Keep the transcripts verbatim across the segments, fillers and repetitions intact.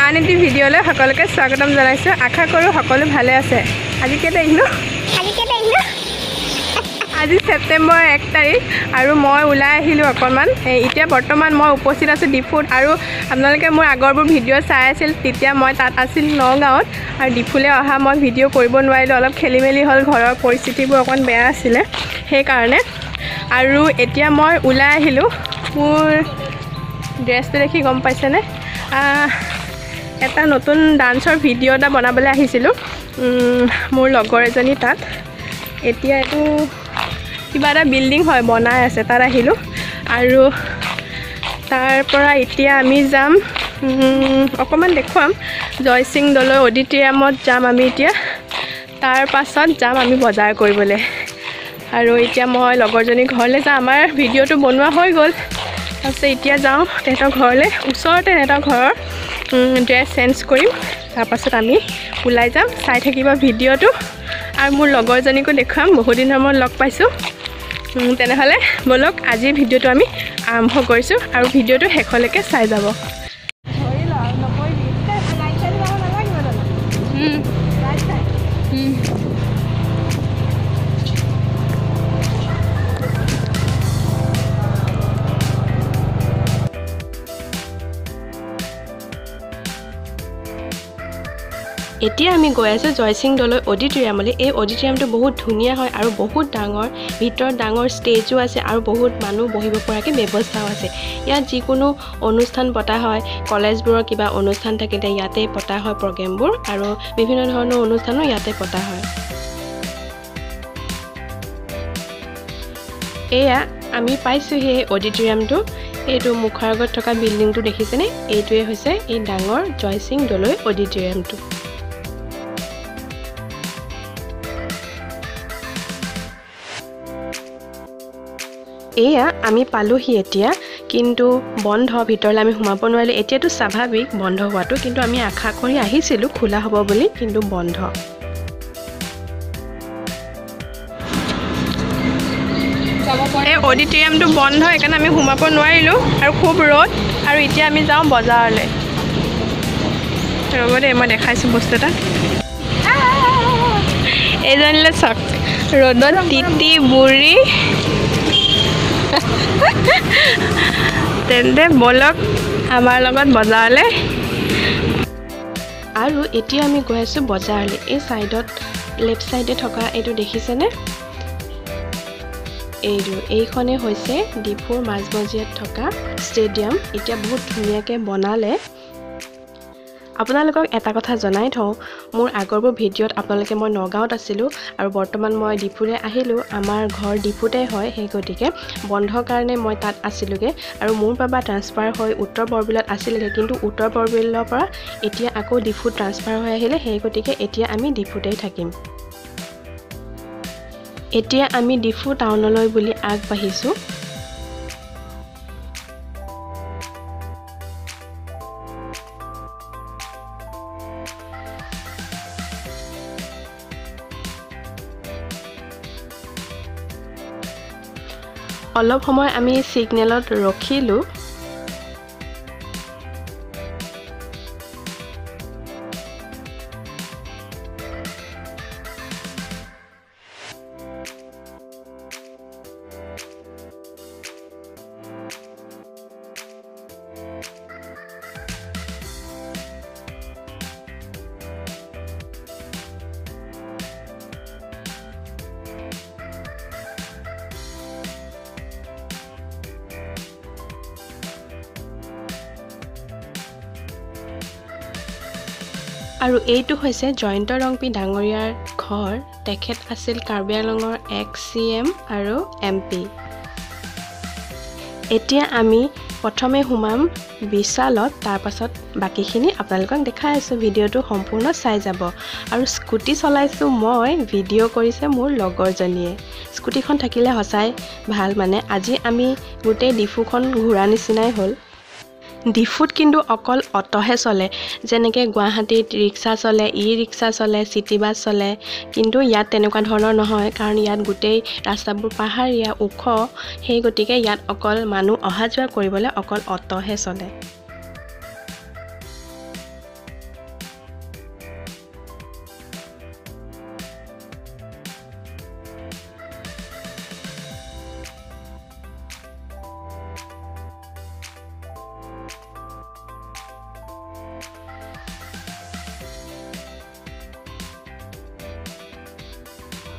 আন এটি ভিডিঅ'লৈ সকলোকে স্বাগতম জনাইছোঁ। আশা কৰোঁ সকলো ভালে আছে। আজি কেই তাৰিখ ন? আজি কেই তাৰিখ ন? আজি ছেপ্টেম্বৰ এক তাৰিখ আৰু মই ওলাই আহিলোঁ অকণমান। এতিয়া বৰ্তমান মই উপস্থিত আছোঁ ডিফুত। আৰু আপোনালোকে মোৰ আগৰবোৰ ভিডিঅ' চাই আছিল, তেতিয়া মই তাত আছিল নগাঁৱত। আৰু ডিফুলৈ অহা মই ভিডিঅ' কৰিব নোৱাৰিলোঁ, অলপ খেলি মেলি হ'ল, ঘৰৰ পৰিস্থিতিবোৰ অকণ বেয়া আছিলে সেইকাৰণে। আৰু এতিয়া মই ওলাই আহিলোঁ। মোৰ ড্ৰেছটো দেখি গম পাইছেনে? এটা নতুন ডান্সৰ ভিডিঅ' এটা বনাবলৈ আহিছিলোঁ মোৰ লগৰ এজনী তাত। এতিয়া এইটো কিবা এটা বিল্ডিং হয়, বনাই আছে, তাত আহিলোঁ। আৰু তাৰ পৰা এতিয়া আমি যাম, অকণমান দেখুৱাম, জয়সিং দলৈ অডিটৰিয়ামত যাম আমি এতিয়া। তাৰ পাছত যাম আমি বজাৰ কৰিবলৈ। আৰু এতিয়া মই লগৰজনীৰ ঘৰলৈ যাম। আমাৰ ভিডিঅ'টো বনোৱা হৈ গ'ল। তাৰপিছত এতিয়া যাওঁ তেহেঁতৰ ঘৰলৈ, ওচৰতে তেহেঁতৰ ঘৰৰ। ড্ৰেছ চেঞ্জ কৰিম, তাৰপাছত আমি ওলাই যাম। চাই থাকিব ভিডিঅ'টো আৰু মোৰ লগৰজনীকো দেখুৱাম, বহুদিনৰ মূৰত লগ পাইছোঁ। তেনেহ'লে ব'লক আজিৰ ভিডিঅ'টো আমি আৰম্ভ কৰিছোঁ আৰু ভিডিঅ'টো শেষলৈকে চাই যাব। এতিয়া আমি গৈ আছোঁ জয়সিং দলৈ অডিটৰিয়ামলৈ। এই অডিটৰিয়ামটো বহুত ধুনীয়া হয় আৰু বহুত ডাঙৰ, ভিতৰত ডাঙৰ ষ্টেজো আছে আৰু বহুত মানুহ বহিব পৰাকৈ ব্যৱস্থাও আছে। ইয়াত যিকোনো অনুষ্ঠান পতা হয়, কলেজবোৰৰ কিবা অনুষ্ঠান থাকিলে ইয়াতে পতা হয় প্ৰগ্ৰেমবোৰ, আৰু বিভিন্ন ধৰণৰ অনুষ্ঠানো ইয়াতে পতা হয়। এয়া আমি পাইছোঁ সেই অডিটৰিয়ামটো। এইটো মুখৰ আগত থকা বিল্ডিংটো দেখিছেনে? এইটোৱে হৈছে এই ডাঙৰ জয়সিং দলৈ অডিটৰিয়ামটো। এয়া আমি পালোহি এতিয়া, কিন্তু বন্ধ, ভিতৰলৈ আমি সোমাব নোৱাৰিলোঁ। এতিয়াতো স্বাভাৱিক বন্ধ হোৱাটো, কিন্তু আমি আশা কৰি আহিছিলোঁ খোলা হ'ব বুলি, কিন্তু বন্ধ। এই অডিটৰিয়ামটো বন্ধ, সেইকাৰণে আমি সোমাব নোৱাৰিলোঁ আৰু খুব ৰ'দ। আৰু এতিয়া আমি যাওঁ বজাৰলৈ। ৰ'ব দেই, মই দেখাইছোঁ বস্তু এটা। এইজনীলৈ চাওক, ৰ'দত তিতি বুঢ়ী। তেন্তে ব'লক আমাৰ লগত বজাৰলৈ। আৰু এতিয়া আমি গৈ আছোঁ বজাৰলৈ। এই ছাইডত, লেফ্ট ছাইডে থকা এইটো দেখিছেনে? এইটো এইখনেই হৈছে ডিফুৰ মাজমজিয়াত থকা ষ্টেডিয়াম। এতিয়া বহুত ধুনীয়াকৈ বনালে। আপোনালোকক এটা কথা জনাই থওঁ, মোৰ আগৰবোৰ ভিডিঅ'ত আপোনালোকে মই নগাঁৱত আছিলোঁ আৰু বৰ্তমান মই ডিফুলৈ আহিলোঁ। আমাৰ ঘৰ ডিফুতে হয়, সেই গতিকে বন্ধৰ কাৰণে মই তাত আছিলোঁগৈ। আৰু মোৰ বাবা ট্ৰান্সফাৰ হৈ উত্তৰ বৰবিলত আছিলেগৈ, কিন্তু উত্তৰ বৰবিলৰ পৰা এতিয়া আকৌ ডিফুত ট্ৰান্সফাৰ হৈ আহিলে, সেই গতিকে এতিয়া আমি ডিফুতেই থাকিম। এতিয়া আমি ডিফু টাউনলৈ বুলি আগবাঢ়িছোঁ। অলপ সময় আমি ছিগনেলত ৰখিলোঁ। আৰু এইটো হৈছে জয়ন্ত ৰংপি ডাঙৰীয়াৰ ঘৰ। তেখেত আছিল কাৰ্বি আংলঙৰ এক্স চি এম আৰু এম পি। এতিয়া আমি প্ৰথমে সোমাম বিশালত, তাৰপাছত বাকীখিনি আপোনালোকক দেখাই আছোঁ। ভিডিঅ'টো সম্পূৰ্ণ চাই যাব। আৰু স্কুটি চলাইছোঁ মই, ভিডিঅ' কৰিছে মোৰ লগৰজনীয়ে। স্কুটিখন থাকিলে সঁচাই ভাল, মানে আজি আমি গোটেই ডিফুখন ঘূৰা নিচিনাই হ'ল। ডিফুত কিন্তু অকল অটোহে চলে, যেনেকৈ গুৱাহাটীত ৰিক্সা চলে, ই ৰিক্সা চলে, চিটি বাছ চলে, কিন্তু ইয়াত তেনেকুৱা ধৰণৰ নহয়। কাৰণ ইয়াত গোটেই ৰাস্তাবোৰ পাহাৰীয়া, ওখ, সেই গতিকে ইয়াত অকল মানুহ অহা যোৱা কৰিবলৈ অকল অটোহে চলে।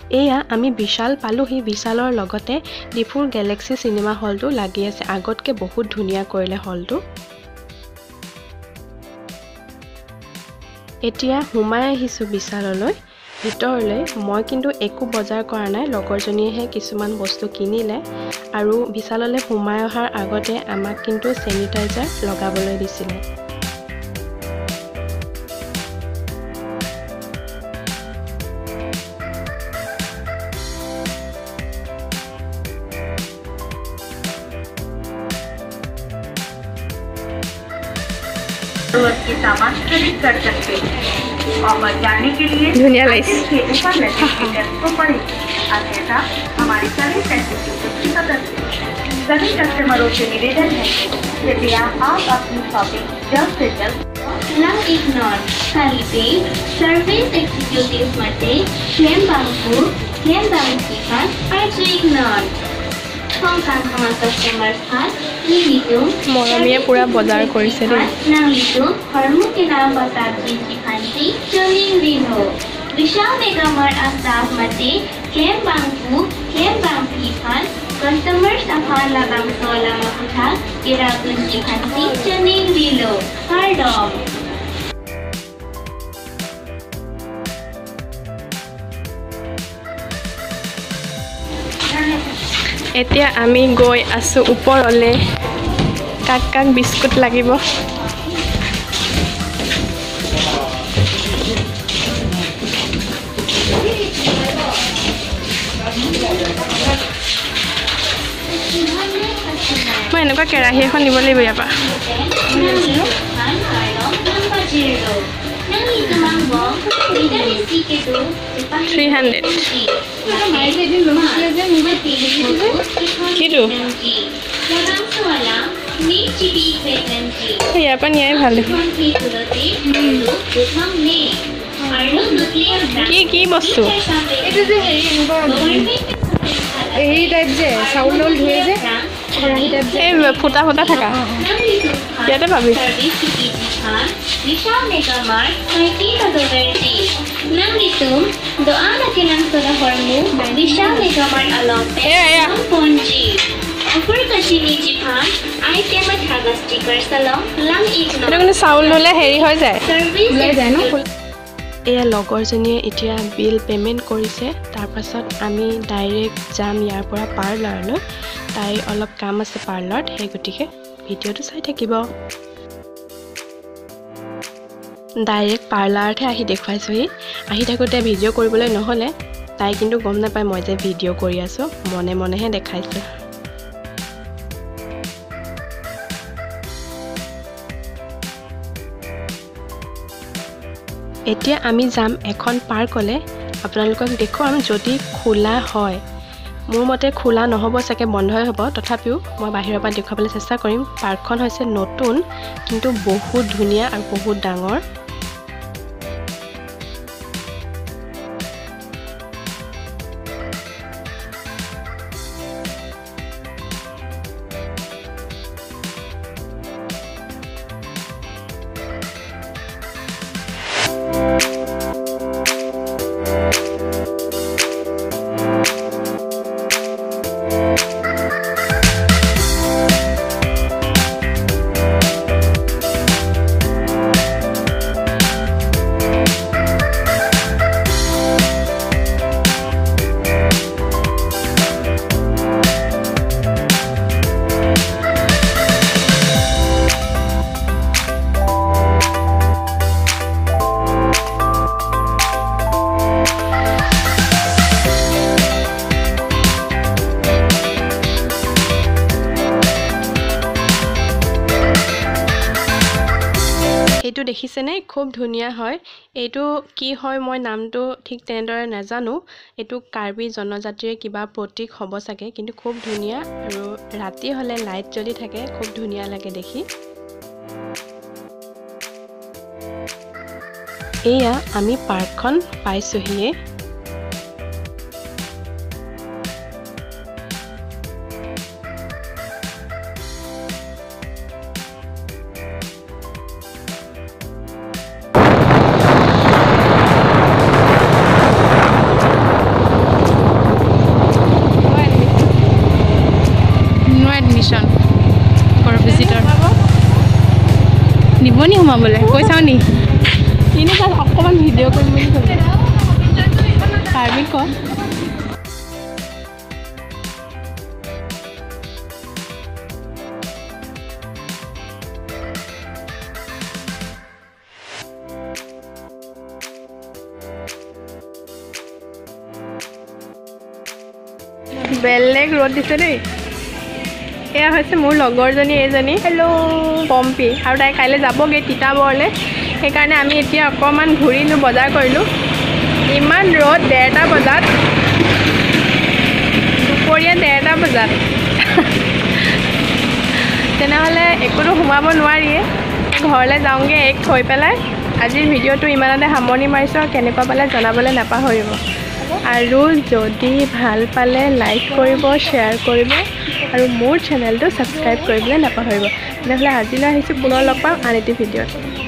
এয়া আমি বিশাল পালোহি। বিশালৰ লগতে ডিফুৰ গেলেক্সি চিনেমা হলটো লাগি আছে। আগতকৈ বহুত ধুনীয়া কৰিলে হলটো। এতিয়া সোমাই আহিছোঁ বিশাললৈ ভিতৰলৈ। মই কিন্তু একো বজাৰ কৰা নাই, লগৰজনীয়েহে কিছুমান বস্তু কিনিলে। আৰু বিশাললৈ সোমাই অহাৰ আগতে আমাক কিন্তু চেনিটাইজাৰ লগাবলৈ দিছিলে। के सामान खरीद कर सकते हैं। ऑफर जानने के लिए दुनिया लाइस के ऊपर लगे टिकट को पढ़ें। अन्यथा हमारे सभी एग्जीक्यूटिव की सदस्य सभी कस्टमरों से निवेदन है कृपया आप अपनी शॉपिंग जल्द से जल्द Now ignore Quality Service Executives मध्ये क्लेम बांगू क्लेम बांगची खास अर्ज ignore Hongkong Hong customers खास लिहितो মৰমীয়ে পুৰা বজাৰ কৰিছে দেই। नाम लिहितो हरमु के नाम बताची की खांसी चलिंग लिहो विशाल मेगामर अस्ताफ मध्ये क्लेम बांगू क्लेम बांगची खास कस्टमर्स अफान लाबांग सोला मकुथा किराकुन की खांसी चलिंग लिहो हरडॉम এতিয়া আমি গৈ আছোঁ ওপৰলৈ। কাক কাক বিস্কুট লাগিব? মই এনেকুৱা কেৰাহী এখন নিব লাগিব ইয়াৰ পৰা। থ্ৰী হাণ্ড্ৰেড কিটো ইয়াৰ পৰা নিয়াই ভাল। কি কি বস্তু? এই টাইপ যে চাউল ধুয়ে যে খৰাহি টাইপ যে এই ফুটা ফুটা থাকা ইয়াতে পাবি। Vishal Megamart, Nakita Doverti. Nandito, doon na kinansura hormo, Vishal Megamart along Yeah, yeah. Ponji. Offer kasi ni Japan, item at haga sticker salon, lang এইটো ignore. কিন্তু চাউল ধুলে হেৰি হৈ যায়। Service ওলাই যায় ন? এয়া লগৰজনীয়ে এতিয়া বিল পে'মেণ্ট কৰিছে। তাৰপাছত আমি ডাইৰেক্ট যাম ইয়াৰ পৰা পাৰ্লাৰলৈ। তাইৰ অলপ কাম আছে পাৰ্লাৰত, সেই গতিকে ভিডিঅ'টো চাই থাকিব। ডাইৰেক্ট পাৰ্লাৰতহে আহি দেখুৱাইছোঁহি। আহি থাকোঁতে ভিডিঅ' কৰিবলৈ নহ'লে, তাই কিন্তু গম নাপায় মই যে ভিডিঅ' কৰি আছোঁ, মনে মনেহে দেখাইছোঁ। এতিয়া আমি যাম এখন পাৰ্কলৈ। আপোনালোকক দেখুৱাম যদি খোলা হয়। মোৰ মতে খোলা নহ'ব চাগে, বন্ধই হ'ব। তথাপিও মই বাহিৰৰ পৰা দেখুৱাবলৈ চেষ্টা কৰিম। পাৰ্কখন হৈছে নতুন, কিন্তু বহুত ধুনীয়া আৰু বহুত ডাঙৰ। এইটো দেখিছেনে? খুব ধুনীয়া হয়। এইটো কি হয় মই নামটো ঠিক তেনেদৰে নাজানো। এইটো কাৰ্বি জনজাতিৰ কিবা প্ৰতীক হ'ব চাগে, কিন্তু খুব ধুনীয়া। আৰু ৰাতি হ'লে লাইট জ্বলি থাকে, খুব ধুনীয়া লাগে দেখি। এয়া আমি পাৰ্কখন পাইছোহিয়ে। নো এডমিশ্যন ফৰ ভিজিটৰ দিব নি সোমাবলৈ কৈ চাওঁ নি কিনো তাত অকণমান ভিডিঅ' কৰিম বুলি কৈছে পাৰ্বি ক বেলেগ ৰ'দ দিছে দেই এয়া হৈছে মোৰ লগৰজনী এইজনী হেল্ল' পম্পী আৰু তাই কাইলৈ যাবগৈ তিতাবৰলৈ সেইকাৰণে আমি এতিয়া অকণমান ঘূৰিলোঁ বজাৰ কৰিলোঁ ইমান ৰ'দ ডেৰটা বজাত দুপৰীয়া ডেৰটা বজাত তেনেহ'লে একোতো সোমাব নোৱাৰিয়ে ঘৰলৈ যাওঁগৈ এক থৈ পেলাই আজিৰ ভিডিঅ'টো ইমানতে সামৰণি মাৰিছোঁ আৰু কেনেকুৱা পালে জনাবলৈ নাপাহৰিব আৰু যদি ভাল পালে লাইক কৰিব শ্বেয়াৰ কৰিব আৰু মোৰ চেনেলটো ছাবস্ক্ৰাইব কৰিবলৈ নাপাহৰিব তেনেহ'লে আজিলৈ আহিছোঁ পুনৰ লগ পাম আন এটি ভিডিঅ'ত